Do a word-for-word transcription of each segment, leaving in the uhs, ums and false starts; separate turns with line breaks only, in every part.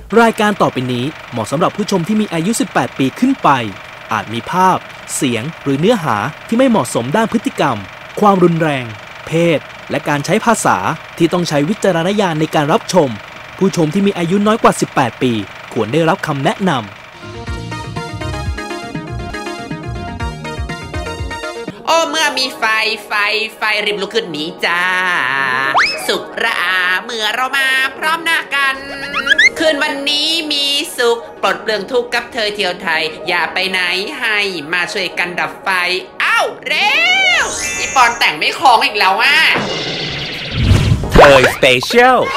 รายการต่อไปนี้เหมาะสำหรับผู้ชมที่มีอายุสิบแปดปีขึ้นไปอาจมีภาพเสียงหรือเนื้อหาที่ไม่เหมาะสมด้านพฤติกรรมความรุนแรงเพศและการใช้ภาษาที่ต้องใช้วิจารณญาณในการรับชมผู้ชมที่มีอายุน้อยกว่าสิบแปดปีควรได้รับคำแนะนำ
โอ้เมื่อมีไฟไฟไฟริบลุกขึ้นหนีจ้าสุขระอาเมื่อเรามาพร้อมหน้ากันคืนวันนี้มีสุขปลดเปลื้องทุกข์กับเธอเที่ยวไทยอย่าไปไหนให้มาช่วยกันดับไฟเอ้าเร็วอีปอนแต่งไม่คล้องอีกแล้วอ่ะ
เธอสเปเชียล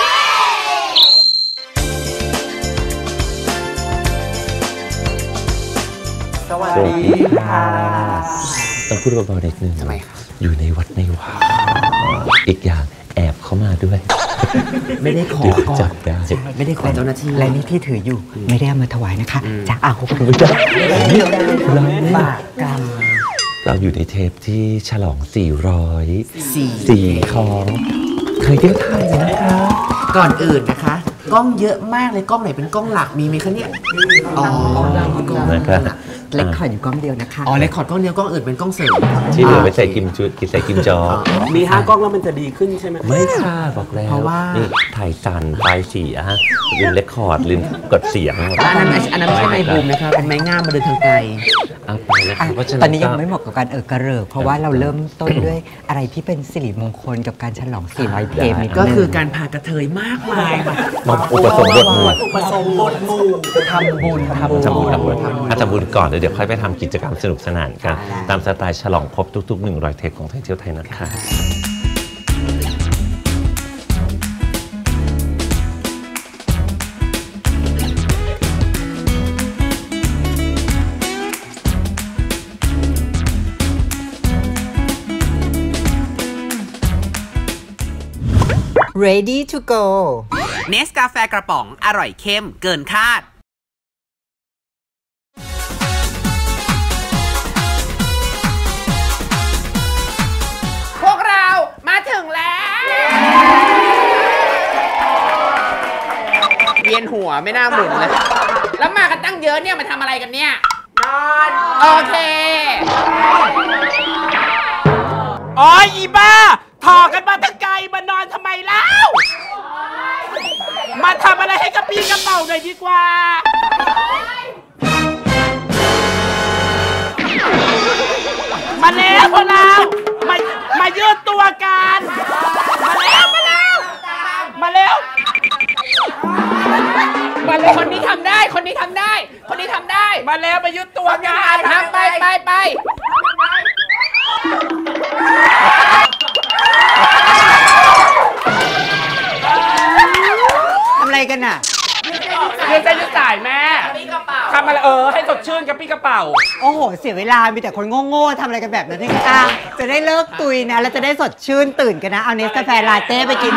สวัสดีค่ะ
ต้องพูดเบาๆนิดนึง
ทำไมคะ
อยู่ในวัดในวาอีกอย่างแอบเข้ามาด้วย
ไม่ได้ขอ
จับได้
ไม่ได้ขอเจ้าหน้าที่และนี่ที่ถืออยู่ไม่ได้เอามาถวายนะคะจะเอา
ไม่ได้
บาปกรรม
เราอยู่ในเทปที่ฉลองสี่ร้อยสี่ของเคยเที่ยวไทยนะคะ
ก่อนอื่นนะคะกล้องเยอะมากเลยกล้องไหนเป็นกล้องหลักมีไหมคะเนี่ยอ๋อกล้อง
นะครับ
เล็กคอร์ดอยู่กล้องเดียวนะคะ
อ๋อเล็กคอร์ดกล้องเดียวกล้องอื่นเป็นกล้องเสริม
ที่เหลือไปใส่กิมจุดกินใส่กิมจอ
มีห้ากล้องแล้วมันจะดีขึ้นใช่ไหม
ไม่ค่ะบอกแล้วเพราะว่านี่ถ่ายสั่นปลายสีอะฮะลืมเล็กคอร์ดลืมกดเสียง
อันนั้นอันนั้นไม่ใช่ไม้บูมนะคะเป็นไม้ง่ามมาเดินทางไกล
เอาไปเลยเพราะฉะนั้น
ตอนนี้ยังไม่เหมาะกับการเออกระเริกเพราะว่าเราเริ่มต้นด้วยอะไรที่เป็นสิริมงคลกับการฉลองสี่ร้อยเทป
ก็คือการพากระเทยมากมาย
มาอุปสมบทหมู่
อุปสมบทหมู่
ทำบุญ
ทำบุญทำบุญทำบุญทำบุญก่อนเดี๋ยวค่อยไปทำกิจกรรมสนุกสนานกันตามสไตล์ฉลองครบทุกๆหนึ่งร้อยเทปของไทยเที่ยวไทยนะคะ
ready to go
เนสกาแฟกระป๋องอร่อยเข้มเกินคาดพวกเรามาถึงแล้วเวียนหัวไม่น่าหมุนเลยแล้วมากันตั้งเยอะเนี่ยมาทำอะไรกันเนี่ยนอนโอเค
อ๋ออีบ้าถอกันมาตั้งไกลมานอนทำไมเล่ามาทำอะไรให้กระปี้กระเป๋าหน่อยดีกว่ามาแล้วพวกเรามามายืดตัวกันมาแล้วมาแล้วมาแล้ว
มาแล้วคนนี้ทำได้คนนี้ทำได้คนนี้ทำได้
มาแล้วมายืดตัวกัน
ทำไปไปไป
ทำอะไรกันน่ะ
ยืดใจยืดจ่ายแม่ทำอะไรเออให้สดชื่นกระปี้กระเป๋า
โอ้โหเสียเวลามีแต่คนโง่ๆทำอะไรกันแบบนั้นที่อ่ะจะได้เลิกตุยนะแล้วจะได้สดชื่นตื่นกันนะเอาเนสกาแฟลาเต้ไปกิน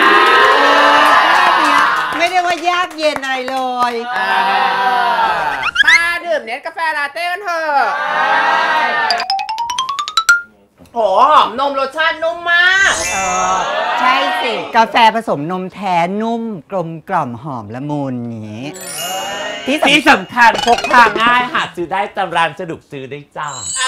ไม่ได้ว่ายากเย็นอะไรเลย
มาดื่มเนสกาแฟลาเต้กันเถอะโหหอมนมรสชาตินุ่มมาก
ใช่สิกาแฟผสมนมแท้นุ่มกลมกล่อมหอมละมุนนี้
ที่สำคัญพกพาง่ายหาซื้อได้ตามร้านสะดวกซื้อได้จ้า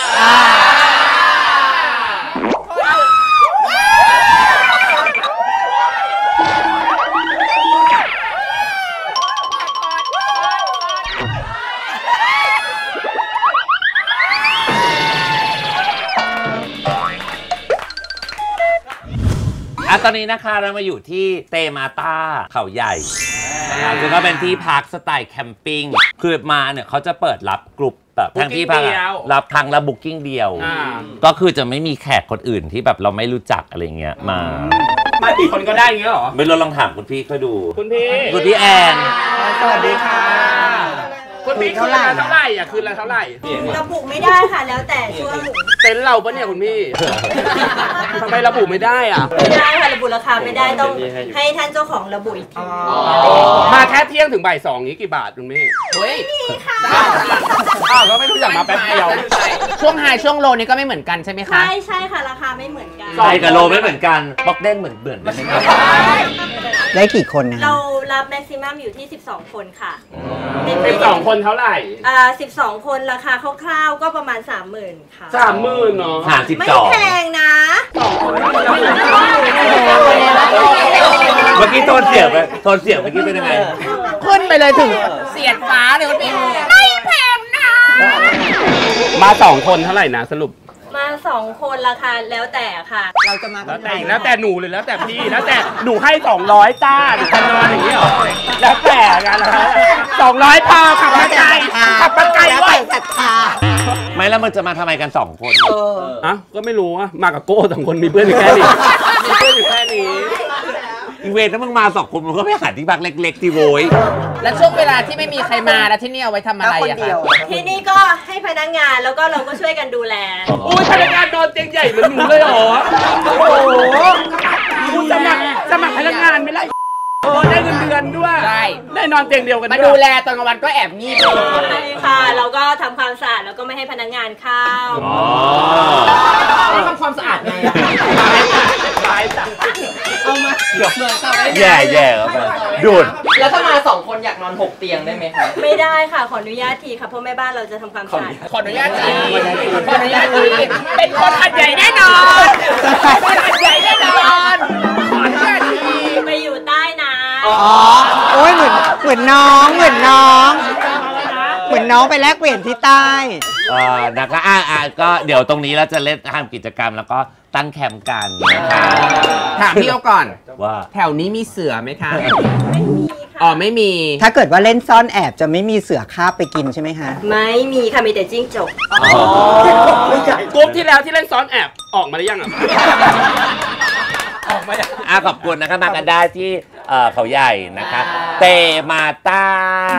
ตอนนี้นะคะเรามาอยู่ที่เตมาต้าเขาใหญ่ซึ่งก็เป็นที่พักสไตล์แคมปิ้งคือมาเนี่ยเขาจะเปิดรับกลุ่มแบบทางที่พักรับทางระบุ๊กิ้งเดียวก็คือจะไม่มีแขกคนอื่นที่แบบเราไม่รู้จักอะไรเงี้ยมา
มากี่คนก็ได้เงี้ยหรอ
ไม่รู้ลองถามคุณพี่ก็ดู
คุณพี่
คุณพี่แอน
สวัสดีค่ะคุณพี่คืนละเท่าไหร่อ่ะคืนละเท่าไหร่
ระบุไม่ได้ค่ะแล้วแต่ช่วง
เต็นท์เราปะเนี่ยคุณพี่ทำไมระบุไม่ได้อ่ะ
ไม่ได้ค่ะระบุราคาไม่ได้ต้องให้ท่านเจ้าของระบุอีกที
มาแค่เที่ยงถึงบ่ายสองนี้กี่บาทคุณพี่
เฮ้ยนี่ค่ะ
อ้าวก็ไม่รู้จักมาแป๊บเดียว
ช่วงไฮช่วงโลนี่ก็ไม่เหมือนกันใช่ไหมคะ
ใช่ใช่ค่ะราคาไม่เหมือนกัน
ไฮกับโลไม่เหมือนกันบล็อกเด้งเหมือนเบื่อไหม
ได้กี่คนนะ
เรารรับแม็กซิมัมอยู่ที่สิบสองคนค่ะ
สิบสองคนเท่าไหร่
อ่าสิบสองคนราคาคร่าวๆก็ประมาณ สามหมื่น ค่ะ
สามหมื่นเนาะ
หารสิบ
ไม่
สอง
แพงนะ
เมื่อกี้โทนเสียงไปโทนเสียงเมื่อกี้เป็นยังไง
ขึ้นไปเลยถึง
เสียดฟ้าเลยคุณพี่ไม่แพงนะ
มาสองคนเท่าไหร่นะสรุป
มาสองคนราคาแล้วแต่ค่ะ
เราจะมา
แล้วแต่แล้วแต่หนูหรือแล้วแต่พี่แล้วแต่หนูให้สองร้อยจ้าหนูจะนอนอย่างนี้หรอแล้วแต่กันนะสองร้อยพอขับมาไกลขับมาไกลไว้ศรัทธา
ไม่แล้วมันจะมาทำไมกันสองคน
เอออ่ะก็ไม่รู้อ่ะมากับโก้สองคนมีเพื่อนอยู่แค่นี้มีเพื่อนอยู่แค่นี้
อีเวนต์ถ้ามึงมาสองคนมึงก็ไปหาที่พักเล็กๆที่โวย
แล้วช่วงเวลาที่ไม่มีใครมาแล้วที่นี่เอาไว้ทำอะไรอะคะ
ที่นี่ก็ให้พนักงานแล้วก็เราก็ช่วยกันดูแล
โอ้ยพนักงานนอนเตียงใหญ่เหมือนหนูเลยเหรอโอ้โหกูสมัครสมัครพนักงานไม่ไล่โอ้ได้เงินเดือนด้วย
ใช่
ได้นอนเตียงเดียวกัน
มาดูแลตอนกลางวันก็แอบงีบ
ใช่ค่ะเราก็ทำความสะอาดแล้วก็ไม่ให้พนักงานเข้า
ไม่ทำความสะอาดไงอะ
เอามา
เหมือนกับ
แย่แย่ครับดูด
แล้วถ้ามาสองคนอยากนอนหกเตียงได้ไหมคะ
ไม่ได้ค่ะขออนุญาตทีค่ะเพราะแม่บ้านเราจะทำความสะอาด
ขออนุญาตทีขออนุญาตทีเป็นคนหัดใหญ่แน่นอนคนหัดใหญ่แน่นอนขออนุญาตที
ไปอยู่ใต้น้ำ
อ๋อโอ้ยเหมือนเหมือนน้องเหมือนน้องเหมือนน้องไปแลกเปลี่ยนที่ใต้
เออนะคะอ่าอ่าก็เดี๋ยวตรงนี้เราจะเล่นทำกิจกรรมแล้วก็ตั้งแคมป์กันนะคะ
ถามพี่เอาก่อน
ว่า
แถวนี้มีเสือไหมคะไม่มีค่ะอ๋อไม่มี
ถ้าเกิดว่าเล่นซ่อนแอบจะไม่มีเสือคาบไปกินใช่ไหมคะ
ไม่มีค่ะมีแต่จิ้งจก
กรุ๊ปที่แล้วที่เล่นซ้อนแอบออกมาได้ยังอ่ะ
ออกมาอ่ะขอบคุณนะคะมากันได้ที่เขาใหญ่นะคะเตมาต้า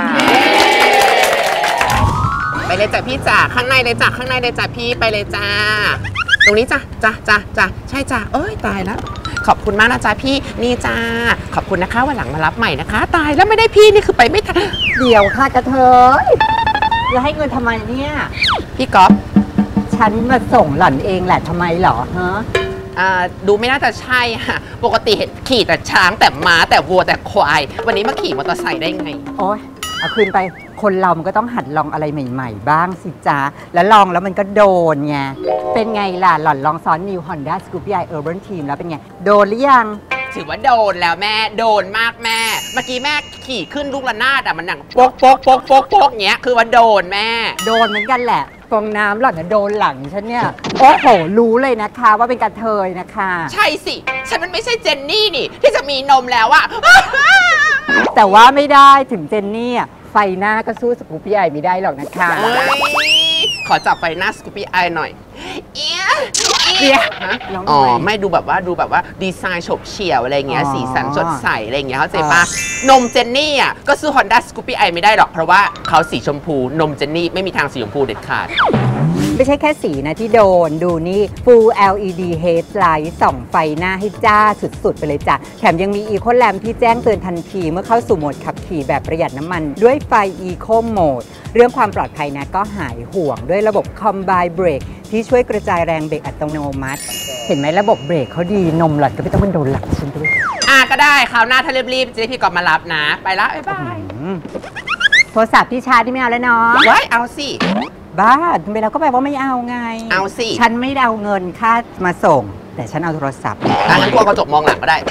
ไปเลยจ้ะพี่จ๋าข้างในเลยจ้ะข้างในเลยจ้ะพี่ไปเลยจ้าตรงนี้จ้ะจ้ะจ้ะจ้ะใช่จ้ะเอ้ยตายแล้วขอบคุณมากนะจ๊ะพี่นี่จ้าขอบคุณนะคะวันหลังมารับใหม่นะคะตายแล้วไม่ได้พี่นี่คือไปไม่ทัน
เดี๋ยวค่ะกระเทยแล้วให้เงินทำไมเนี่ย
พี่ก๊อฟ
ฉันมาส่งหล่อนเองแหละทำไมหรอฮะ
ดูไม่น่าจะใช่ค่ะปกติเห็นขี่แต่ช้างแต่ม้าแต่วัวแต่ควายวันนี้มาขี่มอเตอร์ไซค์ได้ไง
โอ๊ยเอาคืนไปคนเรามันก็ต้องหัดลองอะไรใหม่ๆบ้างสิจ๊ะแล้วลองแล้วมันก็โดนไงเป็นไงล่ะหล่อนลองซ้อน New Honda Scoopy i Urban Team แล้วเป็นไงโดนหรือยัง
ถือว่าโดนแล้วแม่โดนมากแม่เมื่อกี้แม่ขี่ขึ้นลูกระนาดอะมันหนังโป๊กโป๊กโป๊กโป๊กโป๊กเงี้ยคือว่าโดนแม่
โดนเหมือนกันแหละฟองน้ำหล่อนนะโดนหลังฉันเนี่ยโอ้โหรู้เลยนะคะว่าเป็นกระเทยนะคะ
ใช่สิฉันมันไม่ใช่เจนนี่นี่ที่จะมีนมแล้วอะ
แต่ว่าไม่ได้ถึงเจนนี่ไฟหน้าก็สู้สกูปปี้ไอไม่ได้หรอกนะคะ
ขอจับไฟหน้าสกูปปี้ไอหน่อยเอี๊ย
เอี๊ย
อ๋อไม่ดูแบบว่าดูแบบว่าดีไซน์ฉบเฉี่ยวอะไรเงี้ยสีสันสดใสอะไรเงี้ยเข้าใจปะนมเจนนี่อ่ะก็สู้ Honda Scoopy i ไม่ได้หรอกเพราะว่าเขาสีชมพูนมเจนนี่ไม่มีทางสีชมพูเด็ดขาด
ไม่ใช่แค่สีนะที่โดนดูนี่ Full แอล อี ดี Headlight ส่องไฟหน้าให้จ้าสุดๆไปเลยจ้ะแถมยังมี Eco Lamp ที่แจ้งเตือนทันทีเมื่อเข้าสู่โหมดขับขี่แบบประหยัดน้ำมันด้วยไฟ Eco Mode เรื่องความปลอดภัยนะก็หายห่วงด้วยระบบ Combine Brake ที่ช่วยกระจายแรงเบรกอัตโนมัติเห็นไหมระบบเบรกเขาดีนมหลอดก็ไม่ต้องมันโดนหลักฉันด้วย
อ่ะก็ได้คราวหน้าถ้ารีบๆจะได้พี่กอบมารับนะไปละบ๊ายบาย
โทรศัพท์ที่ชาร์จที่ไม่เอาแล้วเนาะ
ไว้เอาสิ
บ้าทำไมเราก็แบบว่าไม่เอาไง
เอาสิ
ฉันไม่ได้เอาเงินค่ามาส่งแต่ฉันเอาโทรศัพท์
อ่ะงั้นกลัวกระจกมองหลังก็ได้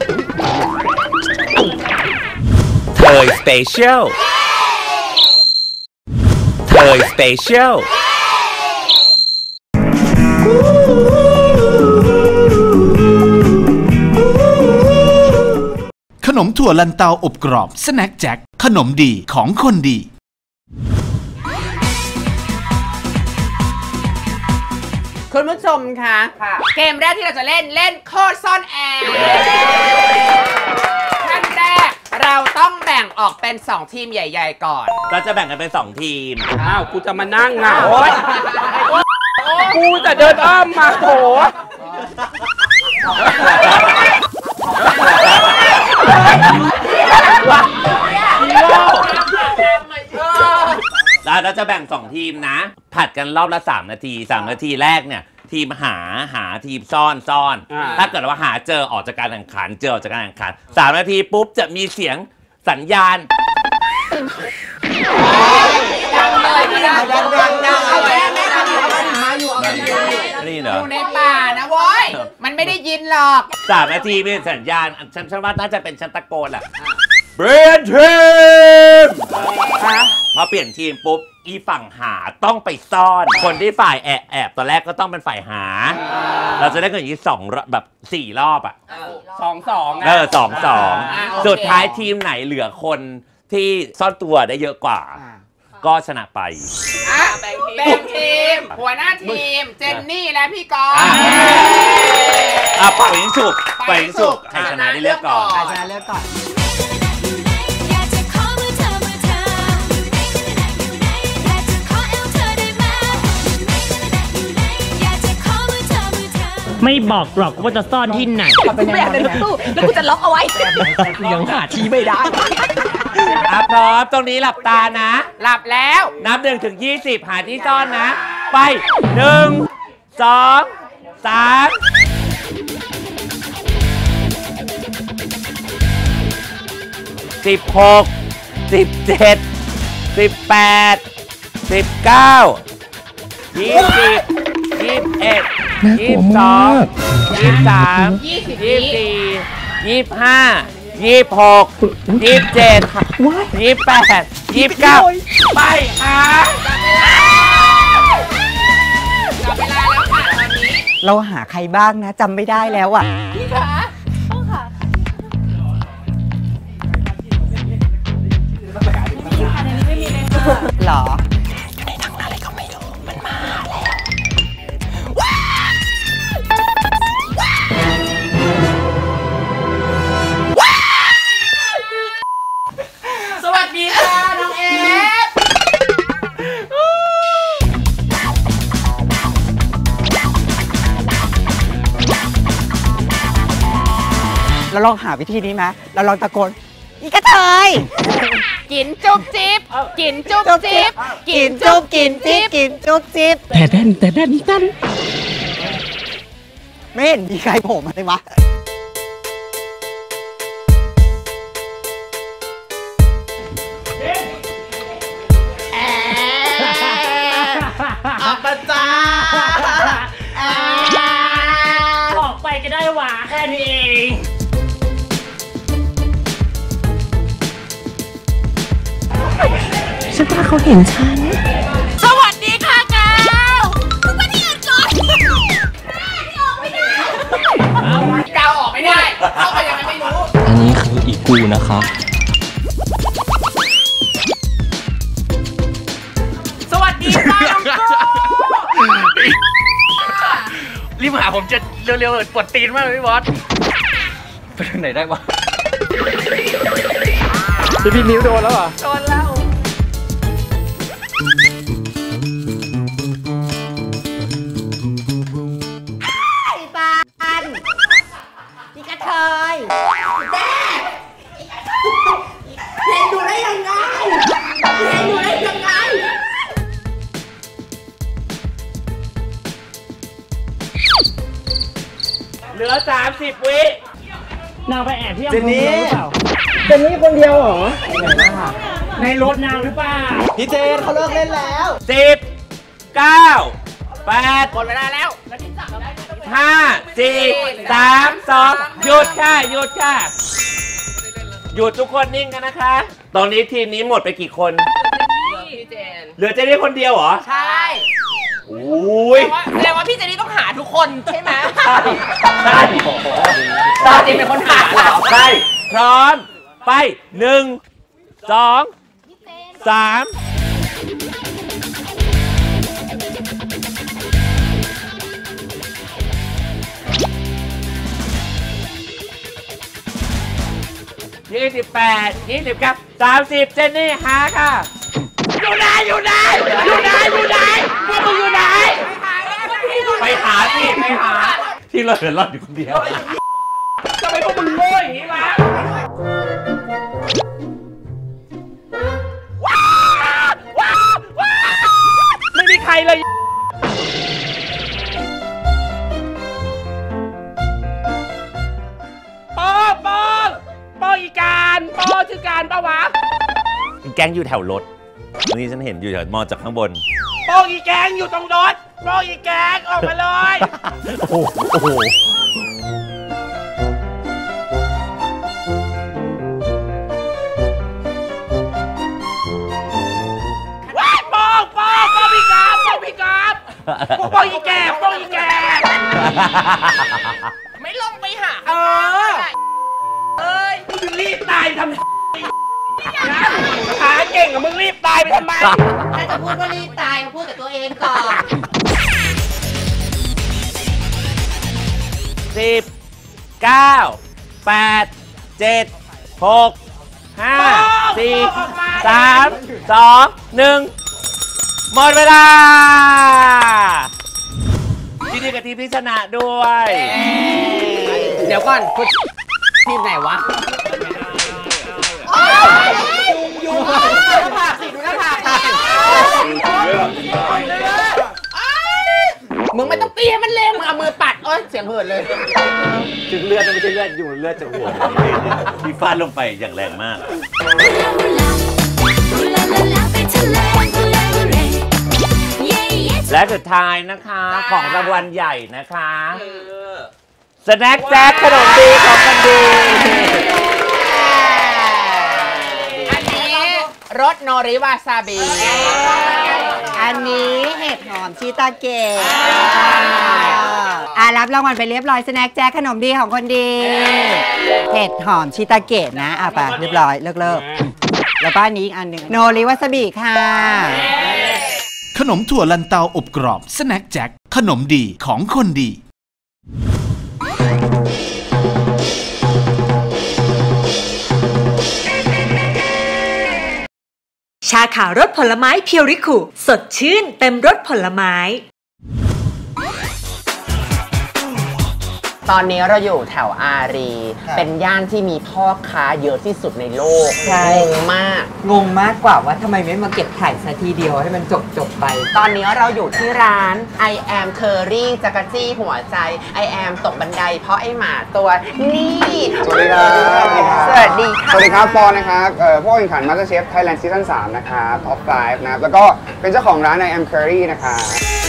เทยสเปเชียลเทยสเปเชียล
ขนมถั่วลันเตาอบกรอบสแน็คแจ็คขนมดีของคนดี
คุณผู้ชมคะเกมแรกที่เราจะเล่นเล่นโคตรซ่อนแอบขั้นแรกเราต้องแบ่งออกเป็นสองทีมใหญ่ๆก่อน
เราจะแบ่งกันเป็นสองทีม
อ้าวกูจะมานั่งอ่ะโอ๊ยกูจะเดินอ้อมมาโถ
เราจะแบ่งสองทีมนะผัดกันรอบละสามนาทีสามนาทีแรกเนี่ยทีมหาหาทีมซ่อนซ่อนถ้าเกิดว่าหาเจอออกจากการแข่งขันเจอออกจากการแข่งขันสามนาทีปุ๊บจะมีเสียงสัญญาณนี่เหรอ
อยู่ในป่านะโว้ยมันไม่ได้ยินหรอก
สามนาทีเป็นสัญญาณฉันฉันว่าน่าจะเป็นฉันตะโกนแหละเปลี่ยนทีมพอเปลี่ยนทีมปุ๊บอีฝั่งหาต้องไปซ่อนคนที่ฝ่ายแอบแอบตอนแรกก็ต้องเป็นฝ่ายหาเราจะได้เงินอย่างนี้สองแบบสี่รอบอ่ะ
สองสอง
เออสองสองสุดท้ายทีมไหนเหลือคนที่ซ่อนตัวได้เยอะกว่าก็ชนะไป
แบ่งทีมหัวหน้าทีมเจนนี่และพี่กรณ์
อ่ะปล่อยยิงฉุบปล่อยยิงฉุบใครชนะได้เลือกก่อน
ใครชนะเลือกก่อน
ไม่บอกหรอกว่าจะซ่อนที่ไหน
ไม่อยากในรถตู้แล้วกูจะล็อกเอาไว้
ยังหาที่ไม่ได้
อ่ะพร้อมตรงนี้หลับตานะ
หลับแล้ว
นับหนึ่งถึงยี่สิบหาที่ซ่อนนะไปหนึ่งสองสามสิบหกสิบเจ็ดสิบแปดสิบเก้ายี่สิบยี่สิบเอ็ดยี่สิบสองยี่สิบสามยี่สิบสี่ยี่สิบห้ายี่สิบหกยี่สิบเจ็ดยี่สิบแปดยี่สิบเก้าไปหา
จับเวลาแล้วค่ะตอนนี้
เราหาใครบ้างนะจำไม่ได้แล้วอ่ะ
พี่คะต้องค่ะ
หรอ
ในทางอะไรก็ไม่รู้มันมาแล้ว
สวัสดีค่ะน้องเอฟ
เราลองหาวิธีนี้ไหมเราลองตะโกนอีกระเทย
กินจุ๊บจิ๊บกินจุ๊บจิ๊บ
กินจุ๊บกินจิ๊บกินจุ๊บจิ๊บ
แต่ดันแต่ดันดัน
ไม่เห็นมีใครโผล่มาเลยวะ
ออกมาจ้า
ออกไปก็ได้หวาแค่นี้เองฉันว่าเขาเห็นฉัน
สวัสดีค่ะกาวมึงมาที่อื่นก่อนออกไม่ได้กาวออกไม่ได้เข้าไปยังไงไม่รู้
อันนี้คืออีกูนะคะ
สวัสดีค่ะน้องกู
รีบหาผมจะเร็วๆปวดตีนมากเลยพี่บอสไปทางไหนได้วะพี่นิ้วโดนแล้วเหรอ
โดนแล้ว
ปานอีกระเทยแม่เห็นดูได้ยังไงเห็นดูได้ยังไง
เหลือสามสิบวิ
นางไปแอบที่อำเภอเมืองหรือเปล่า
เจนนี่คนเดียวเหรอ
ในรถนางหรือเปล่า
พี่เจนเขาเลิกเล่นแล้ว
สิบเก้าแปด
หมดเวลาแล้ว
ห้าสี่สามสองหยุดค่ะหยุดค่ะหยุดทุกคนนิ่งกันนะคะตอนนี้ทีมนี้หมดไปกี่คนเหลือเจนนี่คนเดียวเหรอ
ใช่
โอ้ย
แสดงว่าพี่เจนนี่ต้องหาทุกคนใช่ไหม
ใช่ใช่
ตอนจริงเป็นคนหาเหรอ
ใช่พร้อมไปหนึ่งสองสามยี่สิบแปดยี่สิบเก้าสามสิบเจนนี่หาค่ะอยู่ไหนอยู่ไหนอยู่ไหนอยู่ไหนพวกมึงอยู่ไหนไปหาสิไปหาที่เราเหลือรอดอยู่คนเดียวทำไมพวกมึงโง่อย่างนี้วะไม่มีใครเลยปอปอปออีการปอชื่อการปะแกงอยู่แถวรถนี่ฉันเห็นอยู่แถวมองจากข้างบน
โป้งอีแกงอยู่ตรงรถโป้งอีแกงออกมาเลย
โอ้โหโอ้โห
ว้ายโป้งโป้งโป้งพี่กาบโป้งพี่กาบโป้งอีแกงโป้งอีแกงไม่ลงไปหาเออเอ้ยมึงรีบตายทำไมหาเก่งกับมึงรีบตายไปทำไม
ถ้าจะพูดว่ารีบตายพูดกับตัวเองก่อน
สิบเก้าแปดเจ็ดหกห้าสี่สามสองหนึ่งหมดเวลายินดีกับทีมที่ชนะด้วย
เดี๋ยวก่อนคุณทีมไหนวะ
ดูหน้าผากสิดูหน้าผาก
มึงไม่ต้องตีให้มันเล่นมึงเอามือปัดโอ๊ยเสียงเหินเลย
ถึงเลือดไม่ใช่เลือดอยู่เลือดจากหัวที่ฟาดลงไปอย่างแรงมาก และสุดท้ายนะคะของรางวัลใหญ่นะคะสแน็คแจ็คขนมดีของกันดี
อันนี้รสโนริวาซาบิ
อันนี้เห็ดหอมชิตาเกะอ่ารับรางวัลไปเรียบร้อยสแน็คแจ็คขนมดีของคนดีเห็ดหอมชิตาเกะนะอ่ะไปเรียบร้อยเลิกเลิกแล้วก็อันนี้อีกอันหนึ่งโนริวาซาบิค่ะ
ขนมถั่วลันเตาอบกรอบสแน็คแจ็คขนมดีของคนดี
ชาขาวรสผลไม้เพียวริคุสดชื่นเต็มรสผลไม้
ตอนนี้เราอยู่แถวอารี เป็นย่านที่มีพ่อค้าเยอะที่สุดในโลก
ใช่
งงมาก
งงมากกว่าว่าทำไมไม่มาเก็บไข่ซะทีเดียวให้มันจบจบไป
ตอนนี้เราอยู่ที่ร้าน I am Curry จักรจี้หัวใจ I am ตกบันไดเพราะไอหมาตัวนี้
สวัสดีครับ
สวัสดีค่ะ
สวัสดีครับปอนะครับเอ่อผู้แข่งขัน MasterChef Thailand Season สามนะครับ Top ไฟว์นะครับแล้วก็เป็นเจ้าของร้าน I am Curry นะครับ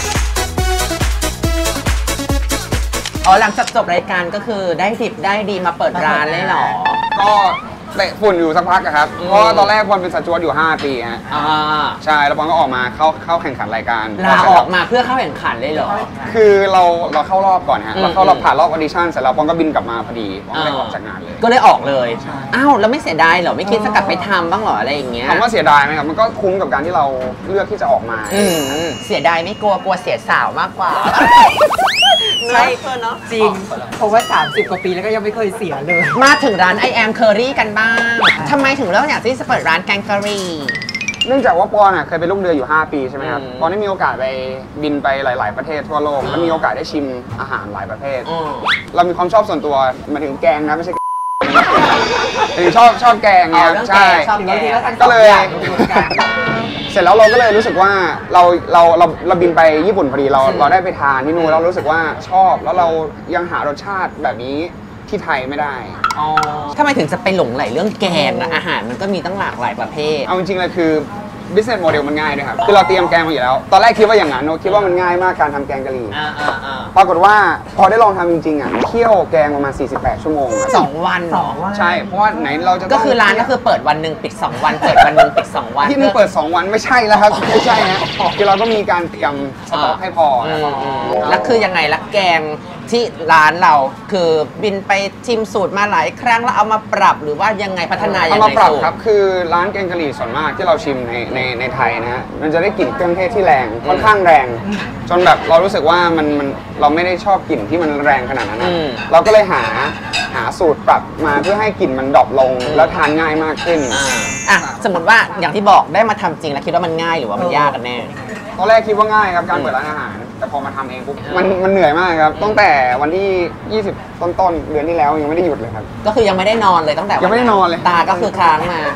อ๋อหลังจากจบรายการก็คือได้ดิบได้ดีมาเปิดร้านเลยเหรอ
ก็เตะฝุ่นอยู่สักพักอะครับ เพราะว่าตอนแรกบอลเป็นสจวตอยู่ ห้า ปีฮะ
อ่า
ใช่แล้วบอลก็ออกมาเข้าเข้าแข่งขันรายการ
ลาออกมาเพื่อเข้าแข่งขันเลยเหรอ
คือเราเราเข้ารอบก่อนฮะ
อืม
เราเข้ารอบผ่านรอบออดิชั่นเสร็จแล้วบอลก็บินกลับมาพอดีบอลก็เลยออกจากงานเลย
ก็เลยออกเลย อ้าวแล้วไม่เสียดายเหรอ ไม่คิดจะกลับไปทำบ้างเหรออะไรอย่างเงี้ย
ถามว่าเสียดายไหมครับมันก็คุ้มกับการที่เราเลือกที่จะออกมา
อืมเสียดายไม่กลัวกลัวเสียสาวมากกว่า
ใช่เนาะจริง เพราะว่า สามสิบ กว่าปีแล้วก็ยังไม่เคยเสียเลย
มาถึงร้าน I am Curry กันบ้างทำไมถึงเลือกอยากที่จะเปิดร้านแกงกะหรี่
เนื่องจากว่าปอนน่ะเคยเป็นลูกเรืออยู่ ห้า ปีใช่ไหมครับ
อืม
ปอนได้มีโอกาสไปบินไปหลาย ๆ ประเทศทั่วโลก แล้วมีโอกาสได้ชิมอาหารหลายประเภท
อืม
เรามีความชอบส่วนตัวหมายถึงแกงนะไม่ใช่ คือชอบชอบแกงเนี่ย
อ๋อเรื่องแกง
ใช่
ชอบแกง
ก็เลยเสร็จแล้วเราก็เลยรู้สึกว่าเราเราเราเราบินไปญี่ปุ่นพอดีเราเราได้ไปทานที่นู่นเรารู้สึกว่าชอบแล้วเรายังหารสชาติแบบนี้ที่ไทยไม่ได้
อ๋อทำไมถึงจะไปหลงไหลเรื่องแกงอะอาหารมันก็มีตั้งหลากหลายประเภท
เอาจริงๆเลยคือ business model มันง่ายด้วยครับคือเราเตรียมแกงมาอยู่แล้วตอนแรกคิดว่าอย่างนั้นคิดว่ามันง่ายมากการทำแกงกะหรี่
อ่าอ่าอ่า
ปรากฏว่าพอได้ลองทำจริงๆอ่ะเคี่ยวแกงประมาณสี่สิบแปดชั่วโมงครับ
สองวันเหรอ
ใช่เพราะว่าไหนเราจะต้ง
ก็คือร้านก็คือเปิดวันหนึ่งปิดสองวัน เปิดวันหนึ่งปิดสองวัน
ที่นี่เปิดสองวันไม่ใช่แล้วครับไม่ใช่ฮะคือเราก็มีการเตรียมสต็อกให้พอ
อื
นะ
ม
ครับ
อืมแล้วคือยังไงละแกงที่ร้านเราคือบินไปชิมสูตรมาหลายครั้งแล้วเอามาปรับหรือว่ายังไงพัฒนายัง
เอา
ไง
มาปรับ
สูต
ครับคือร้านแกงกะหรี่ส่วนมากที่เราชิมในในในไทยนะฮะมันจะได้กลิ่นเครื่องเทศที่แรงค่อนข้างแรง จนแบบเรารู้สึกว่ามันมันเราไม่ได้ชอบกลิ่นที่มันแรงขนาดนั้นนะ
อืม
เราก็เลยหาหาสูตรปรับมาเพื่อให้กลิ่นมันดรอปลงแล้วทานง่ายมากขึ้น
อ่าอ่ะสมมติว่าอย่างที่บอกได้มาทำจริงแล้วคิดว่ามันง่ายหรือว่ามันยากกันแน่
ตอนแรกคิดว่าง่ายครับการเปิดร้านอาหาร แต่พอมาทำเองปุ๊บมันมันเหนื่อยมากครับตั้งแต่วันที่ยี่สิบต้นๆเดือนที่แล้วยังไม่ได้หยุดเลยครับ
ก็คือยังไม่ได้นอนเลยตั้งแต่
ยังไม่ได้นอนเลย
ตาก็คือค้างมา
ใช่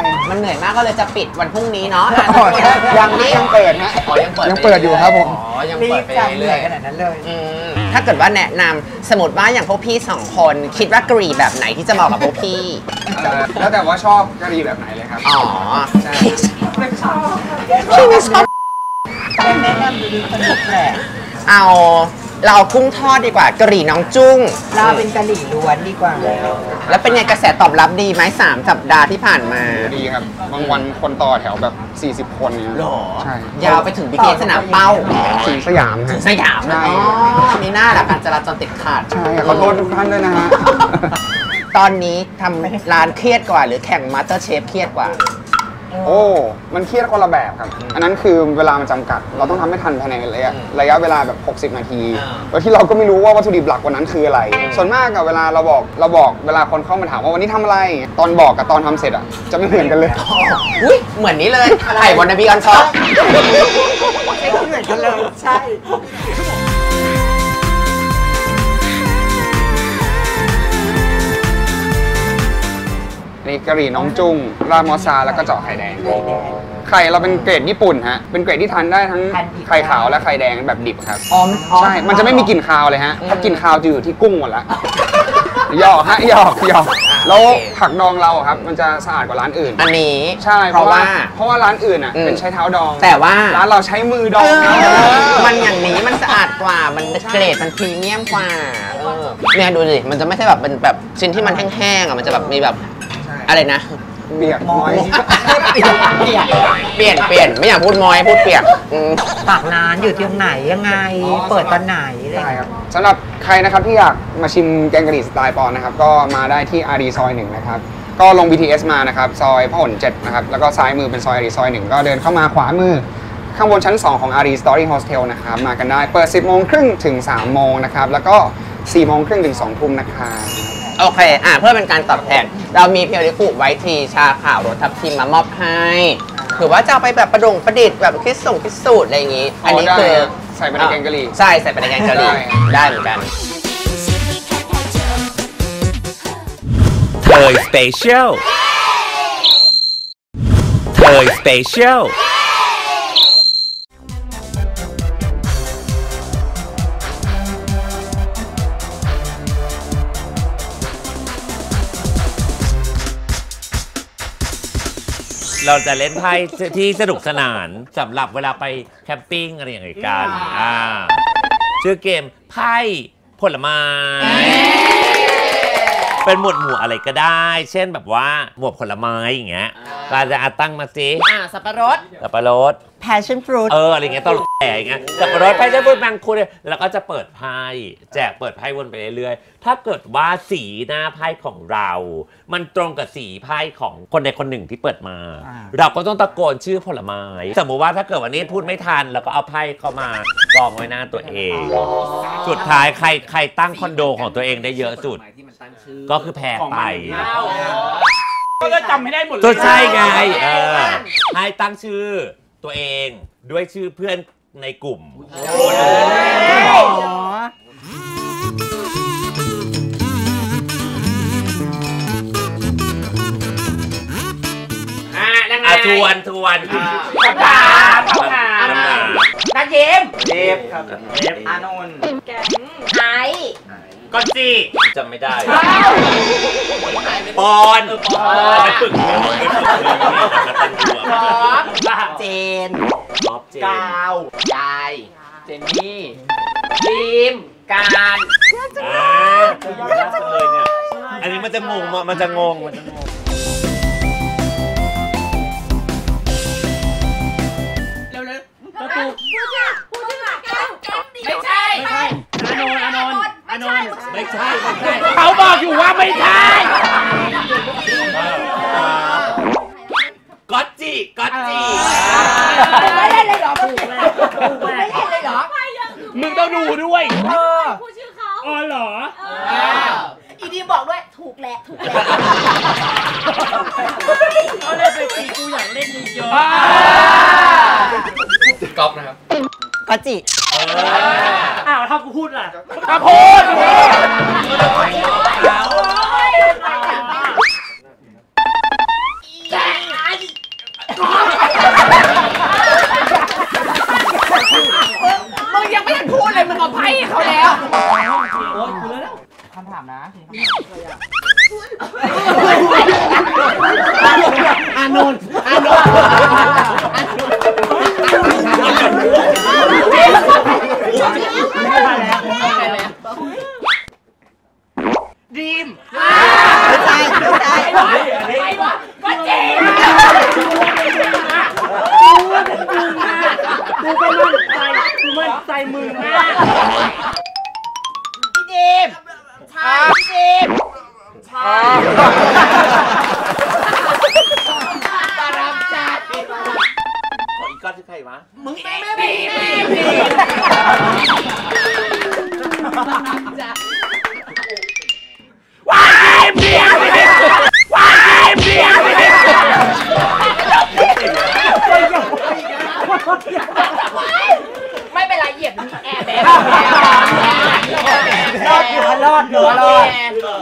มันเหนื่อยมากก็เลยจะปิดวันพรุ่งนี้เนาะ
ยังยังเปิดฮะ
อ๋อยังเปิด
ยังเปิดอยู่ครับผม
อ๋อยังเปิดไปเรื่อยๆขนาดนั้นเลยถ้าเกิดว่าแนะนำสมมติว่าอย่างพวกพี่สองคนคิดว่ากะหรี่แบบไหนที่จะเหมาะกับพวกพี่
แล้วแต่ว่าชอบกะหรี่แบบไหนเลยครับ
อ๋อ
ใช่
พี่ไม่ชอบแนะนำดูสนุกแหละเอาเราเอากุ้งทอดดีกว่ากะหรี่น้องจุ้งเราเป็นกะหรี่ล้วนดีกว่าแล้วเป็นไงกระแสตอบรับดีไหมสามสัปดาห์ที่ผ่านมา
ดีครับบางวันคนต่อแถวแบบสี่สิบคนเนี่ยหรอใช่
ยาวไปถึงบิ๊กเอสนามเป้า
ถึงสยาม
ถึงสยามนะอ๋อนี่น่าแหละการจราจรติดขัด
ใช่ขอโทษทุกท่านด้วยนะฮะ
ตอนนี้ทำร้านเครียดกว่าหรือแข่งมาสเตอร์เชฟเครียดกว่า
โอ้มันเครียดคนละแบบครับอันนั้นคือเวลามันจำกัดเราต้องทำให้ทันภายในระยะระยะเวลาแบบหกสิบนาทีโดยที่เราก็ไม่รู้ว่าวัตถุดิบหลักวันนั้นคืออะไรส่วนมากอะเวลาเราบอกเราบอกเวลาคนเข้ามาถามว่าวันนี้ทำอะไรตอนบอกกับตอนทำเสร็จอะจะไม่เหมือนกันเลย
อุ้ยเหมือนนี้เลยไข่วันนบีออนซอสไม่เหมือนกันเลยใช่
นี่กะหรี่น้องจุ้งราดมอสซาแล้วก็เจาะไข่แดงไข่เราเป็นเกรดญี่ปุ่นฮะเป็นเกรดที่ทานได้ทั้งไข่ขาวและไข่แดงแบบดิบครับใช่มันจะไม่มีกลิ่นคาวเลยฮะเพราะกลิ่นคาวจะอยู่ที่กุ้งหมดแล้วหยอกฮะหยอกหยอกแล้วผักดองเราครับมันจะสะอาดกว่าร้านอื่น
อันนี้
ใช่เพราะว่าเพราะว่าร้านอื่นอ่ะเป็นใช้เท้าดอง
แต่ว่า
ร้านเราใช้มือดอง
มันอย่างนี้มันสะอาดกว่ามันเกรดมันพรีเมียมกว่าเนี่ยดูสิมันจะไม่ใช่แบบเป็นแบบชิ้นที่มันแห้งๆอ่ะมันจะแบบมีแบบอะไรนะ
เปียกมอย
เปลี่ยนเปลี่ยนเปลี่ยนเปลี่ยนไม่อยากพูดมอยพูดเปียก
ฝากร้านอยู่ที่ไหนยังไงเปิดตอนไหน
ได้ครับสำหรับใครนะครับที่อยากมาชิมแกงกะหรี่สไตล์ปอนนะครับก็มาได้ที่อารีซอยหนึ่งนะครับก็ลง บี ที เอส มานะครับซอยพหลเจ็ดนะครับแล้วก็ซ้ายมือเป็นซอยอารีซอยหนึ่งก็เดินเข้ามาขวามือข้างบนชั้นสองของอารีสตอรี่โฮสเทลนะครับมากันได้เปิดสิบโมงครึ่งถึงสามโมงนะครับแล้วก็สี่โมงครึ่งถึงสองทุ่มนะครับ
โอเคอ่ะเพื่อเป็นการตอบแทนเรามีเพียวริคุไวท์ทีชาขาวรสทับทิมมามอบให้ถือว่าจะเอาไปแบบประดงประดิษฐ์แบบคิดส่งคิดสูตรอะไรอย่างงี้อันนี้คือ
ใส่ไปในแกงกะหรี่
ใช่ใส่ไปในแกงกะหรี่ได้เหมือนกัน
เทยสเปเชียลเทยสเปเชียลเราจะเล่นไพ่ที่สนุกสนานสำหรับเวลาไปแคมปิ้งอะไรอย่างเงี้ยกันอ่าชื่อเกมไพ่ผลไม้เป็นหมวดหมู่อะไรก็ได้ เช่นแบบว่าหมวดผลไม้อย่างเงี้ยการจะตั้งมาสิ
อ่าสับปะรด
สับปะรด
passion fruit
เอออะไรเงี้ยตลอดแต่อย่างเงี้ยสับปะรดไพ่จะพูดบางคนแล้วก็จะเปิดไพ่แจกเปิดไพ่วนไปเรื่อยๆถ้าเกิดว่าสีหน้าไพ่ของเรา มันตรงกับสีไพ่ของคนใดคนหนึ่งที่เปิดมาเราก็ต้องตะโกนชื่อผลไม้สมมุติว่าถ้าเกิดวันนี้พูดไม่ทันแล้วก็เอาไพ่เข้ามากองไว้หน้าตัวเองสุดท้ายใครใครตั้งคอนโดของตัวเองได้เยอะสุดก็คือแพ้ไป
ก็จำไม่ได้หมดเลย
ตัวใช่ไงเออให้ตั้งชื่อตัวเองด้วยชื่อเพื่อนในกลุ่มอ่ะทวนทวน
คำถามคำถามตาเย็มเย็บครับเย็บอานนท์
แกงไอ
ก็จีจำไม่ได้ปอนไปฝึก
พร้อมเจน
กา
วยายเจนนี่บีมการ
อันนี้มันจะงงมันจะงงมันจะงง
ไม่ใช่ไม่ใช่
อานนท์อานนท์อานนท์
ไม่ใช่ไม่ใช่
เขาบอกอยู่ว่าไม่ใช่
ก๊อตจีก๊อตจี
ไม่เล่นเลยเหรอถูกเลยไม่เล่นเลยเหรอ
มึงต้องดูด้วย
พูดชื่อเขา
อ๋อเหรอ
อีดีบอกด้วยถูกแหละถูกแหละ
เขาเล่นไปตีกูอยากเล่นเยอะ
ก๊อฟนะครับ
ก๊อตจี
อ้าวถ้ากูพูดล่ะ
ถ้าพูดานนท์อานนท์ดีมไม่ใช่ไม่ใช่ไม่ว่าก็เจ๊กูก็มั่นใจกูมั่นใจมึงมากพี่ดีมใช่พี่ดีมใช่ตารับจัดขออีกก้อนที่ใครวะมึงเองดีมดีมว้ายดีมดีมว้ายดีมดีมไม่เป็นไรเหยียบมีแอร์แบกรอดหัวรอดหัวรอด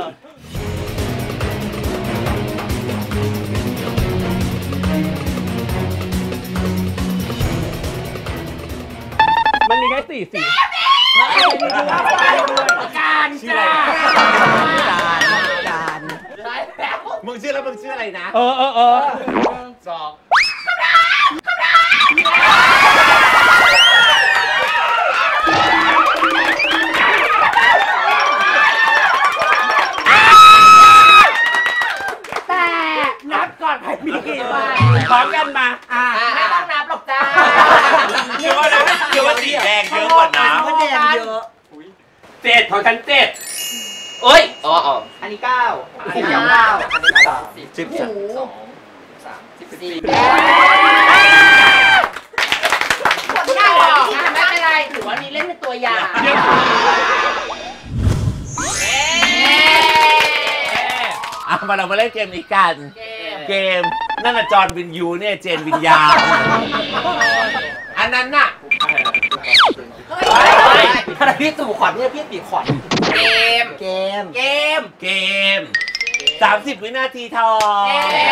มันมีแค่สี่สีการจ้าการมึงชื่อแล้วมึงชื่ออะไรนะเออเออเออสองแต่นับก่อนใครมีกี่ใบพร้อมกันมาอ่าไม่ต้องนับหรอกจ้าเชื่อว่านะเชื่อว่าสีแดงเยอะกว่าน้ำแดงเยอะเจ็ดของฉันเจ็ดเอ้ยอ๋ออ๋ออันนี้เก้าอันนี้เก้าอันนี้สามสิบสิบสองสามสิบสี่ง่ายหรอกนะไม่เป็นไรถือว่านี้เล่นเป็นตัวอย่างอ่ะมาเรามาเล่นเกมนี้กันเกมนั่นน่ะจอห์นวินยูเนี่ยเจนวิญญาณอันนั้นน่ะอะไรพี่ตู่ขวัญเนี่ยพี่ตีขวัญเกมเกมเกมเกมสามสิบวินาทีทอง